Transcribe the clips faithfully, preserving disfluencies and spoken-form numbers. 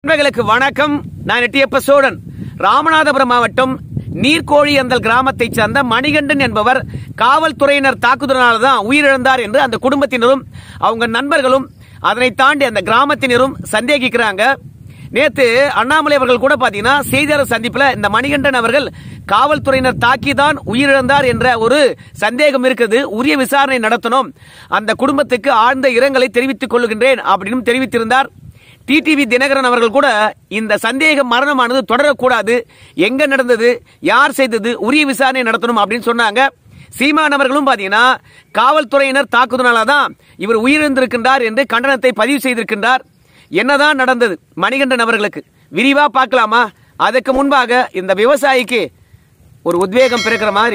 நண்பர்களுக்கு வணக்கம். நான் எட்டியப்ப சோழன். ராமநாதபுரம் மாவட்டம் நீர்கோழியந்தல் கிராமத்தை சேர்ந்த மணிகண்டன் என்பவர் காவல்துறையினர் தாக்குதலால் தான் உயிரிழந்தார் என்று அந்த குடும்பத்தினரும் அவங்க நண்பர்களும் அதனை தாண்டி அந்த கிராமத்தினரும் சந்தேகிக்கிறாங்க. நேத்து அண்ணாமலை அவர்கள் கூட பாத்தீங்கன்னா செய்தியாளர் சந்திப்புல இந்த மணிகண்டன் அவர்கள் காவல்துறையினர் தாக்கிதான் உயிரிழந்தார் என்ற ஒரு சந்தேகம் இருக்குது, உரிய விசாரணை நடத்தணும், அந்த குடும்பத்துக்கு ஆழ்ந்த இரங்கலை தெரிவித்துக் கொள்கின்றேன் அப்படின்னு தெரிவித்திருந்தார். டிடிவி தினகரன் அவர்கள் கூட இந்த சந்தேக மரணமானது தொடரக்கூடாது, எங்க நடந்தது, யார் செய்தது, உரிய விசாரணை நடத்தணும் அப்படின்னு சொன்னாங்க. சீமான் அவர்களும் பாத்தீங்கன்னா காவல்துறையினர் தாக்குதலால்தான் இவர் உயிரிழந்திருக்கின்றார் என்று கண்டனத்தை பதிவு செய்திருக்கின்றார். என்னதான் நடந்தது மணிகண்டன் அவர்களுக்கு விரிவா பார்க்கலாமா? அதுக்கு முன்பாக இந்த விவசாயிக்கு ஒரு உத்வேகம் பிறக்கிற மாதிரி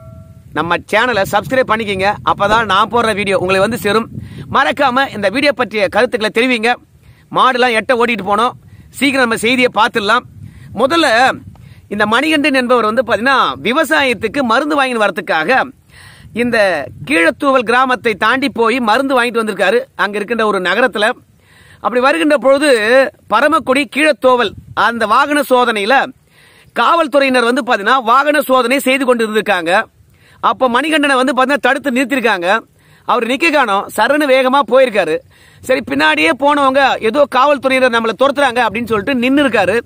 நம்ம சேனலை சப்ஸ்கிரைப் பண்ணிக்கிங்க. அப்பதான் நான் போடுற வீடியோ உங்களை வந்து சேரும். மறக்காம இந்த வீடியோ பற்றிய கருத்துக்களை தெரிவிங்க. மாடுலாம் எட்ட ஓடிட்டு போனோம், சீக்கிரம் நம்ம செய்தியை பார்த்துடலாம். முதல்ல இந்த மணிகண்டன் என்பவர் வந்து பாத்தீங்கன்னா விவசாயத்துக்கு மருந்து வாங்கி வரதுக்காக இந்த கீழத்தூவல் கிராமத்தை தாண்டி போய் மருந்து வாங்கிட்டு வந்திருக்காரு. அங்க இருக்கின்ற ஒரு நகரத்துல அப்படி வருகின்ற பொழுது பரமக்குடி கீழத்தோவல் அந்த வாகன சோதனையில காவல்துறையினர் வந்து பாத்தீங்கன்னா வாகன சோதனை செய்து கொண்டு இருந்திருக்காங்க. அப்ப மணிகண்டனை வந்து பாத்தீங்கன்னா தடுத்து நிறுத்திருக்காங்க. அவர் நிக்க காணோம், சரணு வேகமா போயிருக்காரு. சரி, பின்னாடியே போனவங்க ஏதோ காவல்துறையினர் நம்மளை துரத்துறாங்க அப்படின்னு சொல்லிட்டு நின்று இருக்காரு.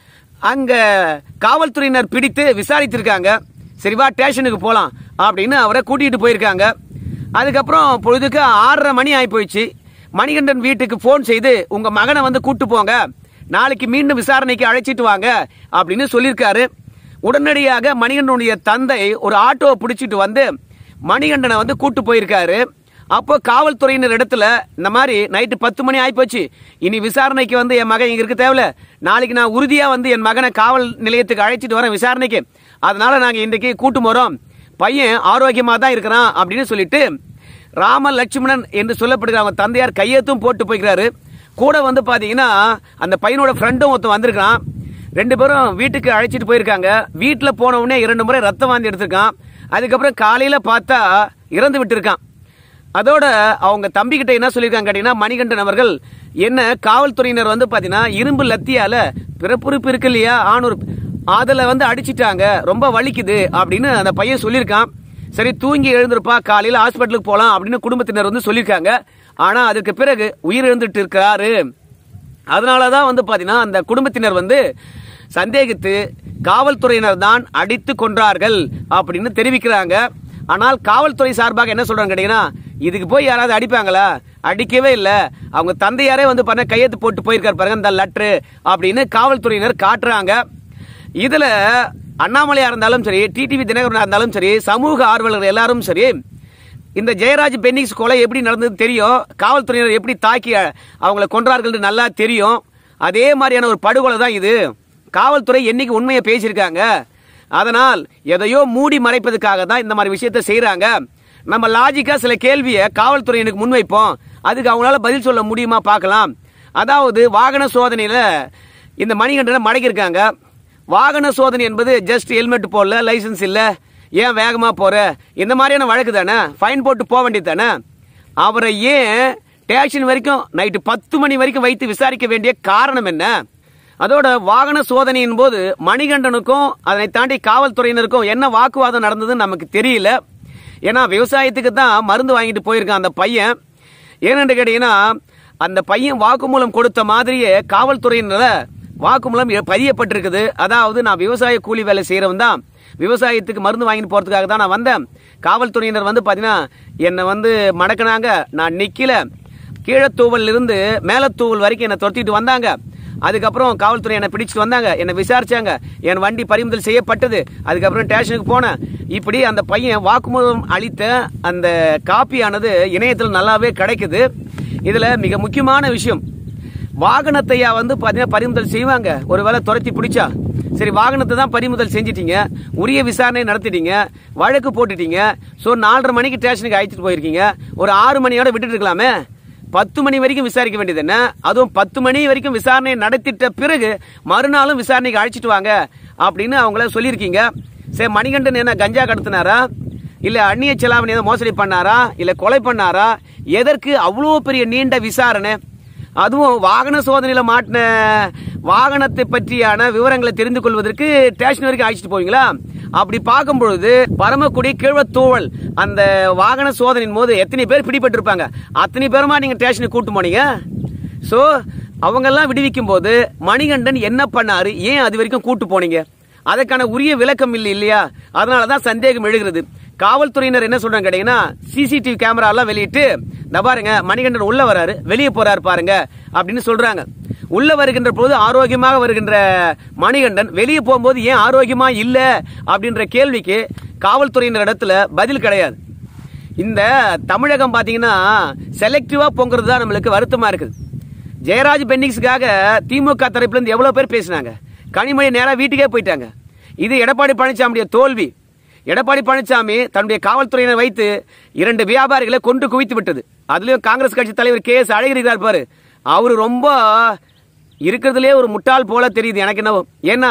அங்க காவல்துறையினர் பிடித்து விசாரித்திருக்காங்க. சரிவா ஸ்டேஷனுக்கு போலாம் அப்படின்னு அவரை கூட்டிட்டு போயிருக்காங்க. அதுக்கப்புறம் பொழுதுக்கு ஆறரை மணி ஆகி போயிடுச்சு. மணிகண்டன் வீட்டுக்கு போன் செய்து உங்க மகனை வந்து கூட்டு போங்க, நாளைக்கு மீண்டும் விசாரணைக்கு அழைச்சிட்டு வாங்க அப்படின்னு சொல்லியிருக்காரு. உடனடியாக மணிகண்டனுடைய தந்தை ஒரு ஆட்டோவை பிடிச்சிட்டு வந்து மணிகண்டனை வந்து கூட்டு போயிருக்காரு. அப்போ காவல்துறையினர் இடத்துல இந்த மாதிரி நைட்டு பத்து மணி ஆயிப்போச்சு, இனி விசாரணைக்கு வந்து என் மகன் இங்க இருக்க தேவையில்ல, நாளைக்கு நான் உறுதியா வந்து என் மகனை காவல் நிலையத்துக்கு அழைச்சிட்டு வரேன் விசாரணைக்கு, அதனால நாங்க இன்றைக்கு கூட்டு போறோம், பையன் ஆரோக்கியமா தான் இருக்கிறான் அப்படின்னு சொல்லிட்டு ராம லட்சுமணன் என்று சொல்லப்படுகிற அவங்க தந்தையார் கையெழுத்தும் போட்டு போய்க்கிறாரு. கூட வந்து பாத்தீங்கன்னா அந்த பையனோட ஃப்ரெண்டும் ஒருத்தன் வந்திருக்கான். ரெண்டு பேரும் வீட்டுக்கு அழைச்சிட்டு போயிருக்காங்க. வீட்டுல போன உடனே இரண்டு முறை ரத்தம் வாந்தி எடுத்திருக்கான். அதுக்கப்புறம் காலையில பார்த்தா இறந்து விட்டு இருக்கான். அதோட அவங்க தம்பி கிட்ட என்ன சொல்லியிருக்காங்க கேட்டீங்கன்னா, மணிகண்டன் அவர்கள் என்ன காவல்துறையினர் வந்து பாத்தீங்கன்னா இரும்பு லத்தியால பிறப்புறுப்பு இருக்கு இல்லையா ஆணூர் அதுல வந்து அடிச்சிட்டாங்க, ரொம்ப வலிக்குது அப்படின்னு அந்த பையன் சொல்லியிருக்கான். சரி, தூங்கி எழுந்திருப்பா, காலையில ஹாஸ்பிட்டலுக்கு போலாம் அப்படின்னு குடும்பத்தினர் வந்து சொல்லியிருக்காங்க. ஆனா அதுக்கு பிறகு உயிர் எழுந்துட்டு இருக்காரு. அதனாலதான் வந்து பாத்தீங்கன்னா அந்த குடும்பத்தினர் வந்து சந்தேகித்து காவல்துறையினர் தான் அடித்து கொன்றார்கள் அப்படின்னு தெரிவிக்கிறாங்க. ஆனால் காவல்துறை சார்பாக என்ன சொல்றாங்க கேட்டீங்கன்னா, இதுக்கு போய் யாராவது அடிப்பாங்களா? அடிக்கவே இல்லை, அவங்க தந்தையாரே வந்து பண்ண கையெழுத்து போட்டு போயிருக்காரு பாருங்க இந்த லெட்டரு அப்படின்னு காவல்துறையினர் காட்டுறாங்க. இதுல அண்ணாமலையா இருந்தாலும் சரி, டிடிவி தினகரனா இருந்தாலும் சரி, சமூக ஆர்வலர்கள் எல்லாரும் சரி, இந்த ஜெயராஜ் பென்னிக்ஸ் கொலை எப்படி நடந்தது தெரியும், காவல்துறையினர் எப்படி தாக்கி அவங்களை கொன்றார்கள் நல்லா தெரியும். அதே மாதிரியான ஒரு படுகொலை தான் இது. காவல்துறை என்னைக்கு உண்மையை பேசியிருக்காங்க, அதனால் எதையோ மூடி மறைப்பதற்காக தான் இந்த மாதிரி விஷயத்தை செய்யறாங்க. நம்ம லாஜிக்கா சில கேள்வியை காவல்துறையினருக்கு முன்வைப்போம், அதுக்கு அவங்களால பதில் சொல்ல முடியுமா பார்க்கலாம். அதாவது வாகன சோதனையில இந்த மணிகண்டனை மடக்கியிருக்காங்க. வாகன சோதனை என்பது ஜஸ்ட் ஹெல்மெட் போடல, லைசன்ஸ் இல்ல, ஏன் வேகமா போற, இந்த மாதிரியான வழக்கு தானே, ஃபைன் போட்டு போக வேண்டியது தானே. அவரை ஏன் ஸ்டேஷன் வரைக்கும் நைட்டு பத்து மணி வரைக்கும் வைத்து விசாரிக்க வேண்டிய காரணம் என்ன? அதோட வாகன சோதனையின் போது மணிகண்டனுக்கும் அதனை தாண்டி காவல்துறையினருக்கும் என்ன வாக்குவாதம் நடந்ததுன்னு நமக்கு தெரியல. ஏன்னா விவசாயத்துக்கு தான் மருந்து வாங்கிட்டு போயிருக்கான் அந்த பையன். ஏன்னு கேட்டீங்கன்னா அந்த பையன் வாக்குமூலம் கொடுத்த மாதிரியே காவல்துறையினர வாக்குமூலம் பதியப்பட்டிருக்குது. அதாவது நான் விவசாய கூலி வேலை செய்யறவன் தான், விவசாயத்துக்கு மருந்து வாங்கிட்டு போறதுக்காக தான் நான் வந்தேன். காவல்துறையினர் வந்து பாத்தீங்கன்னா என்னை வந்து மடக்கினாங்க, நான் நிக்கல, கீழத்தூவல் இருந்து மேலத்தூவல் வரைக்கும் என்னை துரத்திட்டு வந்தாங்க. அதுக்கப்புறம் காவல்துறை என்னை பிடிச்சிட்டு வந்தாங்க, என்னை விசாரிச்சாங்க, என் வண்டி பறிமுதல் செய்யப்பட்டது, அதுக்கப்புறம் ஸ்டேஷனுக்கு போனேன். இப்படி அந்த பையன் வாக்குமூலம் அளித்த அந்த காப்பியானது இணையத்தில் நல்லாவே கிடைக்குது. இதுல மிக முக்கியமான விஷயம், வாகனத்தையா வந்து பாத்தீங்கன்னா பறிமுதல் செய்வாங்க, ஒருவேளை துரத்தி பிடிச்சா. சரி, வாகனத்தை தான் பறிமுதல் செஞ்சிட்டீங்க, உரிய விசாரணை நடத்திட்டீங்க, வழக்கு போட்டுட்டீங்க. சோ நாலரை மணிக்கு ஸ்டேஷனுக்கு அழைச்சிட்டு போயிருக்கீங்க, ஒரு ஆறு மணியோட விட்டுட்டு இருக்கலாமே, பத்து மணி வரைக்கும் விசாரிக்க வேண்டியது என்ன? அதுவும் பத்து மணி வரைக்கும் விசாரணை நடத்திட்ட பிறகு மறுநாளும் விசாரணைக்கு அழைச்சிட்டு வாங்க அப்படின்னு அவங்கள சொல்லியிருக்கீங்க. சரி, மணிகண்டன் என்ன கஞ்சா கடத்தினாரா, இல்ல அந்நிய செலாவணி மோசடி பண்ணாரா, இல்ல கொலை பண்ணாரா, எதற்கு அவ்வளவு பெரிய நீண்ட விசாரணை? அதுவும் வாகன சோதனையில மாட்டின வாகனத்தை பற்றியான விவரங்களை தெரிந்து கொள்வதற்கு ஸ்டேஷன் வரைக்கும் அழைச்சிட்டு போவீங்களா? அப்படி பார்க்கும் பொழுது பரமக்குடி கீழ்வத்தூவல் அந்த வாகன சோதனையின் போது எத்தனை பேர் பிடிபட்டு இருப்பாங்க? அத்தனை பேருமா நீங்க ஸ்டேஷனுக்கு கூட்டு போனீங்க. சோ அவங்க எல்லாம் விடுவிக்கும் போது மணிகண்டன் என்ன பண்ணாரு, ஏன் அது வரைக்கும் கூட்டு போனீங்க? அதற்கான உரிய விளக்கம் இல்லை இல்லையா? அதனாலதான் சந்தேகம் எழுகிறது. காவல்துறையினர் என்ன சொல்றாங்க கேட்டீங்கன்னா, சிசிடிவி கேமரா எல்லாம் வெளியிட்டு பாருங்க மணிகண்டன் உள்ள வராரு, வெளியே போறாரு பாருங்க அப்படின்னு சொல்றாங்க. உள்ள வருகின்ற போது ஆரோக்கியமாக வருகின்ற மணிகண்டன் வெளியே போகும்போது ஏன் ஆரோக்கியமா இல்ல அப்படின்ற கேள்விக்கு காவல்துறையினர் இடத்துல பதில் கிடையாது. இந்த தமிழகம் பாத்தீங்கன்னா செலக்டிவா பொங்குறது தான் நம்மளுக்கு வருத்தமா இருக்குது. ஜெயராஜ் பென்னிக்ஸுக்காக திமுக தரப்புல இருந்து எவ்வளவு பேர் பேசினாங்க, கனிமொழி நேரா வீட்டுக்கே போயிட்டாங்க. இது எடப்பாடி பழனிசாமியுடைய தோல்வி. எடப்பாடி பழனிசாமி தன்னுடைய காவல்துறையினர் வைத்து இரண்டு வியாபாரிகளை கொண்டு குவித்து விட்டது. அதுலயும் காங்கிரஸ் கட்சி தலைவர் கே எஸ் அழகிரி பாரு, அவரு ரொம்ப இருக்கிறதுலே ஒரு முட்டாள் போல தெரியுது எனக்கு என்னவோ. ஏன்னா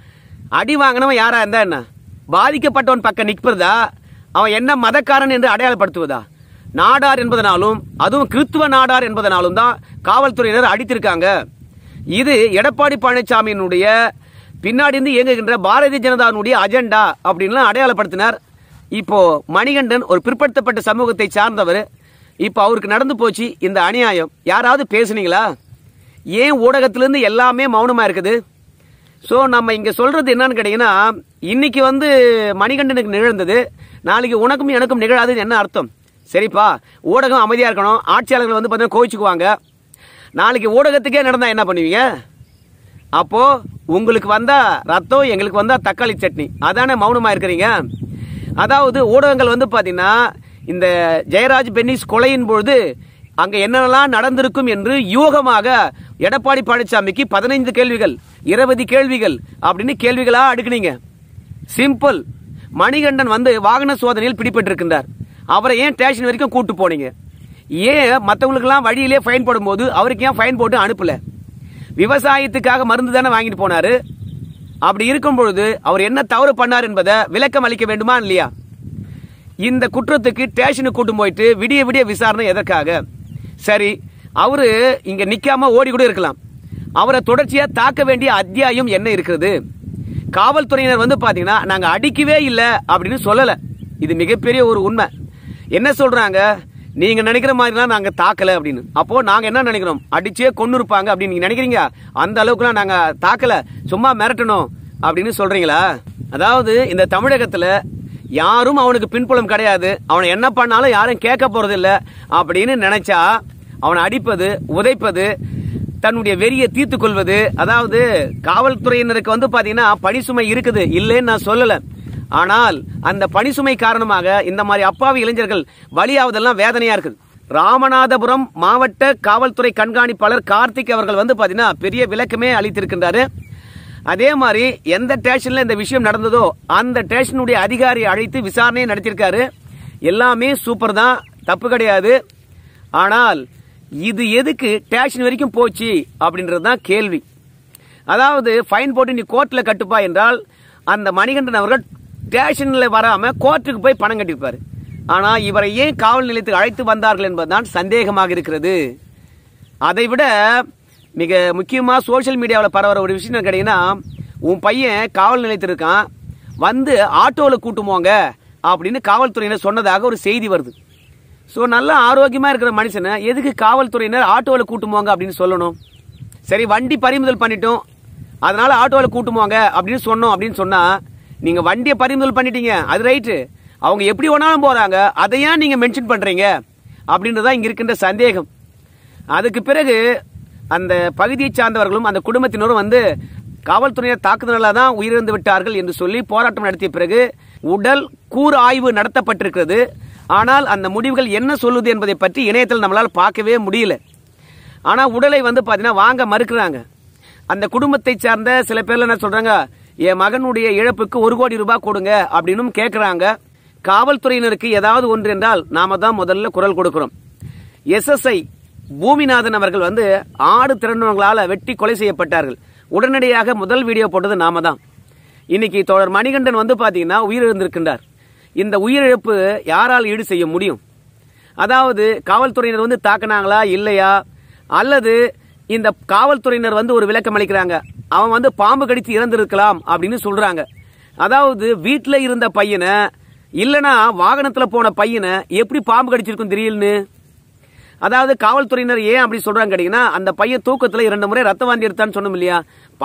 அடி வாங்கினவன் யாரா இருந்தா என்ன, பாதிக்கப்பட்டவன் பக்கம் நிற்பதா, அவன் என்ன மதக்காரன் என்று அடையாளப்படுத்துவதா? நாடார் என்பதனாலும் அதுவும் கிறிஸ்துவ நாடார் என்பதனாலும் தான் காவல்துறையினர் அடித்திருக்காங்க. இது எடப்பாடி பழனிசாமியினுடைய பின்னாடி இருந்து இயங்குகின்ற பாரதிய ஜனதாவுடைய அஜெண்டா அப்படின்னு அடையாளப்படுத்தினார். இப்போ மணிகண்டன் ஒரு பிற்படுத்தப்பட்ட சமூகத்தை சார்ந்தவர். இப்போ அவருக்கு நடந்து போச்சு இந்த அநியாயம். யாராவது பேசுனீங்களா? ஏன் ஊடகத்திலிருந்து எல்லாமே மௌனமா இருக்குது? சோ நம்ம இங்க சொல்றது என்னன்னு கேட்டீங்கன்னா, இன்னைக்கு வந்து மணிகண்டனுக்கு நிகழ்ந்தது நாளைக்கு உனக்கும் எனக்கும் நிகழாதுன்னு என்ன அர்த்தம்? சரிப்பா, ஊடகம் அமைதியா இருக்கணும், ஆட்சியாளர்கள் வந்து பார்த்தீங்கன்னா கோவிச்சுக்குவாங்க. நாளைக்கு ஊடகத்துக்கே நடந்தா என்ன பண்ணுவீங்க? அப்போ உங்களுக்கு வந்தா ரத்தம், எங்களுக்கு வந்தா தக்காளி சட்னி. அதானே மௌனமா இருக்கிறீங்க. அதாவது ஊடகங்கள் வந்து பாத்தீங்கன்னா இந்த ஜெயராஜ் பென்னிக்ஸ் கொலையின் பொழுது அங்க என்னெல்லாம் நடந்திருக்கும் என்று யூகமாக எடப்பாடி பழனிசாமிக்கு பதினைந்து கேள்விகள் இருபது கேள்விகள் அப்படின்னு கேள்விகளா அடுக்குனீங்க. சிம்பிள். மணிகண்டன் வந்து வாகன சோதனையில் பிடிபட்டிருக்கின்றார். அவரை ஏன் ஸ்டேஷன் வரைக்கும் கூட்டு போனீங்க? ஏன் மற்றவங்களுக்கு எல்லாம் வழியிலே ஃபைன் போடும் போது அவருக்கு ஏன் ஃபைன் போட்டு அனுப்பல? விவசாயத்துக்காக மருந்து தானே வாங்கிட்டு போனாரு. அப்படி இருக்கும் பொழுது அவர் என்ன தவறு பண்ணார் என்பதை விளக்கம் அளிக்க வேண்டுமா இல்லையா? இந்த குற்றத்துக்கு ஸ்டேஷனுக்கு கூட்டு போயிட்டு விடிய விடிய விசாரணை எதற்காக? சரி, அவரு இங்க நிக்காம ஓடி கூட இருக்கலாம். அவரை தொடர்ச்சியா தாக்க வேண்டிய அத்தியாயம் என்ன இருக்கிறது? காவல்துறையினர் வந்து பாத்தீங்கன்னா நாங்க அடிக்கவே இல்லை அப்படின்னு சொல்லல. இது மிகப்பெரிய ஒரு உண்மை. என்ன சொல்றாங்க, நீங்க நினைக்கிற மாதிரிலாம் நாங்க தாக்கல அப்படின்னு. அப்போ நாங்க என்ன நினைக்கிறோம், அடிச்சே கொண்டு இருப்பாங்க அப்படின்னு நீங்க நினைக்கிறீங்க. அந்த அளவுக்குலாம் நாங்க தாக்கல, சும்மா மிரட்டணும் அப்படின்னு சொல்றீங்களா? அதாவது இந்த தமிழகத்துல யாரும் அவனுக்கு பின்புலம் கிடையாது, அவனை என்ன பண்ணாலும் யாரும் கேட்க போறது இல்ல அப்படின்னு நினைச்சா அவனை அடிப்பது, உதைப்பது, தன்னுடைய வெறியை தீர்த்து கொள்வது. அதாவது காவல்துறையினருக்கு வந்து பாத்தீங்கன்னா பணிசுமை இருக்குது, இல்லைன்னு நான் சொல்லல. ஆனால் அந்த பணிசுமை காரணமாக இந்த மாதிரி அப்பாவி இளைஞர்கள் பலியாவதெல்லாம் வேதனையா இருக்குது. ராமநாதபுரம் மாவட்ட காவல்துறை கண்காணிப்பாளர் கார்த்திக் அவர்கள் வந்து பாத்தீங்கன்னா பெரிய விளக்கமே அளித்திருக்கின்றாரு. அதே மாதிரி எந்த ஸ்டேஷன்ல இந்த விஷயம் நடந்ததோ அந்த ஸ்டேஷனுடைய அதிகாரி அழைத்து விசாரணையை நடத்தியிருக்காரு. எல்லாமே சூப்பர் தான், தப்பு கிடையாது. ஆனால் இது எதுக்கு ஸ்டேஷன் வரைக்கும் போச்சு அப்படின்றதுதான் கேள்வி. அதாவது ஃபைன் போட்டு நீ கோர்ட்ல கட்டுப்பா என்றால் அந்த மணிகண்டன் அவர்கள் ஸ்டேஷன்ல வராம கோர்ட்டுக்கு போய் பணம் கட்டிருப்பாரு. ஆனா இவரை ஏன் காவல் நிலையத்துக்கு அழைத்து வந்தார்கள் என்பதுதான் சந்தேகமாக இருக்கிறது. அதை விட மிக முக்கியமா சோசியல் மீடியாவில் பரவற ஒரு விஷயம் கேட்டீங்கன்னா, உன் பையன் காவல் நிலையத்தில் இருக்கான், வந்து ஆட்டோவில் கூட்டுமோங்க அப்படின்னு காவல்துறையினர் சொன்னதாக ஒரு செய்தி வருது. ஸோ நல்ல ஆரோக்கியமா இருக்கிற மனுஷனை எதுக்கு காவல்துறையினர் ஆட்டோவில் கூட்டுமோங்க அப்படின்னு சொல்லணும்? சரி, வண்டி பறிமுதல் பண்ணிட்டோம், அதனால ஆட்டோவில் கூட்டுமோங்க அப்படின்னு சொன்னோம் அப்படின்னு சொன்னா, நீங்க வண்டியை பறிமுதல் பண்ணிட்டீங்க, அது ரைட்டு. அவங்க எப்படி வேணாலும் போறாங்க, அதை ஏன் நீங்க மென்ஷன் பண்றீங்க அப்படின்றதா இங்க இருக்கின்ற சந்தேகம். அதுக்கு பிறகு அந்த பகுதியை சார்ந்தவர்களும் அந்த குடும்பத்தினரும் வந்து காவல்துறையினர் தாக்குதலாக தான் உயிரிழந்து விட்டார்கள் என்று சொல்லி போராட்டம் நடத்திய பிறகு உடல் கூறு ஆய்வு நடத்தப்பட்டிருக்கிறது. ஆனால் அந்த முடிவுகள் என்ன சொல்லுது என்பதை பற்றி இணையத்தில் நம்மளால் பார்க்கவே முடியல. ஆனா உடலை வந்து பாத்தீங்கன்னா வாங்க மறுக்கிறாங்க. அந்த குடும்பத்தை சார்ந்த சில பேர்ல என்ன சொல்றாங்க, என் மகனுடைய இழப்புக்கு ஒரு கோடி ரூபாய் கொடுங்க அப்படின்னு கேட்கிறாங்க. காவல்துறையினருக்கு ஏதாவது ஒன்று என்றால் நாம தான் முதல்ல குரல் கொடுக்கிறோம். எஸ்எஸ்ஐ பூமிநாதன் அவர்கள் வந்து ஆடு திரண்டவங்களால வெட்டி கொலை செய்யப்பட்டார்கள். உடனடியாக முதல் வீடியோ போட்டது நாம தான். இன்னைக்கு தோழர் மணிகண்டன் வந்து பாத்தீங்கன்னா உயிரிழந்திருக்கின்றார். இந்த உயிரிழப்பு யாரால் ஈடு செய்ய முடியும்? அதாவது காவல்துறையினர் வந்து தாக்கினாங்களா இல்லையா, அல்லது இந்த காவல்துறையினர் வந்து ஒரு விளக்கம் அளிக்கிறாங்க, அவன் வந்து பாம்பு கடித்து இறந்திருக்கலாம் அப்படின்னு சொல்றாங்க. அதாவது வீட்டில் இருந்த பையனை இல்லைன்னா வாகனத்தில் போன பையனை எப்படி பாம்பு கடிச்சிருக்கும் தெரியலன்னு. அதாவது காவல்துறையினர் ஏன் அப்படி சொல்றாங்க கேட்டீங்கன்னா, அந்த பையன் தூக்கத்தில் இரண்டு முறை ரத்த வாந்தி எடுத்தான்னு சொன்னோம் இல்லையா,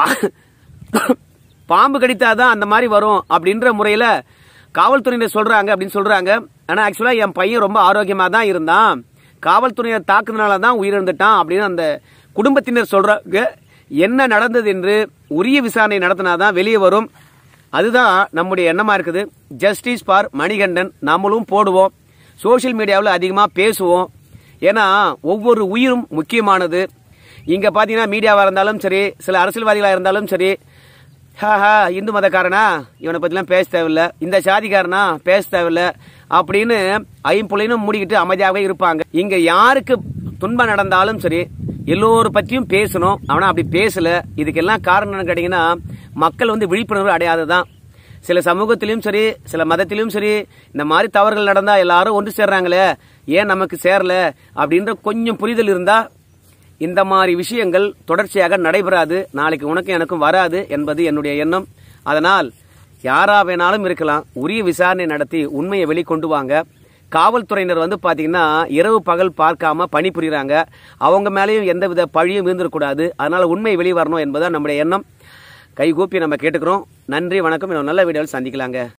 பாம்பு கடித்தாதான் அந்த மாதிரி வரும் அப்படின்ற முறையில் காவல்துறையினர் சொல்றாங்க அப்படின்னு சொல்றாங்க. ஆனால் ஆக்சுவலா என் பையன் ரொம்ப ஆரோக்கியமா தான் இருந்தான், காவல்துறையினர் தாக்குனால தான் உயிரிழந்துட்டான் அப்படின்னு அந்த குடும்பத்தினர் சொல்றாங்க. என்ன நடந்தது என்று உரிய விசாரணை நடத்தினாதான் வெளியே வரும். அதுதான் நம்முடைய எண்ணமா இருக்குது. ஜஸ்டிஸ் ஃபார் மணிகண்டன் நம்மளும் போடுவோம், சோசியல் மீடியாவில் அதிகமாக பேசுவோம். ஏன்னா ஒவ்வொரு உயிரும் முக்கியமானது. இங்க பாத்தீங்கன்னா மீடியாவா இருந்தாலும் சரி, சில அரசியல்வாதிகளா இருந்தாலும் சரி, ஹாஹா இந்து மதக்காரனா இவனை பத்திலாம் பேச தேவையில்ல, இந்த சாதிக்காரனா பேச தேவையில்ல அப்படின்னு ஐம்புலையும் மூடிக்கிட்டு அமைதியாகவே இருப்பாங்க. இங்க யாருக்கு துன்பம் நடந்தாலும் சரி எல்லோரும் பற்றியும் பேசணும். ஆனா அப்படி பேசல. இதுக்கெல்லாம் காரணம் என்ன கேட்டீங்கன்னா, மக்கள் வந்து விழிப்புணர்வு அடையாததான். சில சமூகத்திலும் சரி, சில மதத்திலும் சரி, இந்த மாதிரி தவறுகள் நடந்தா எல்லாரும் ஒன்று சேர்றாங்களே, ஏன் நமக்கு சேரல அப்படின்ற கொஞ்சம் புரிதல் இருந்தா இந்த மாதிரி விஷயங்கள் தொடர்ச்சியாக நடைபெறாது, நாளைக்கு உனக்கும் எனக்கும் வராது என்பது என்னுடைய எண்ணம். அதனால் யாரா வேணாலும் இருக்கலாம், உரிய விசாரணை நடத்தி உண்மையை வெளிக்கொண்டு வாங்க. காவல்துறையினர் வந்து பாத்தீங்கன்னா இரவு பகல் பார்க்காம பணிபுரிகிறாங்க, அவங்க மேலேயும் எந்தவித பழியும் இருந்துடக்கூடாது. அதனால உண்மை வெளிவரணும் என்பதுதான் நம்முடைய எண்ணம். கைகூப்பி நம்ம கேட்டுக்கிறோம். நன்றி, வணக்கம். இன்னும் நல்ல வீடியோவில் சந்திக்கலாங்க.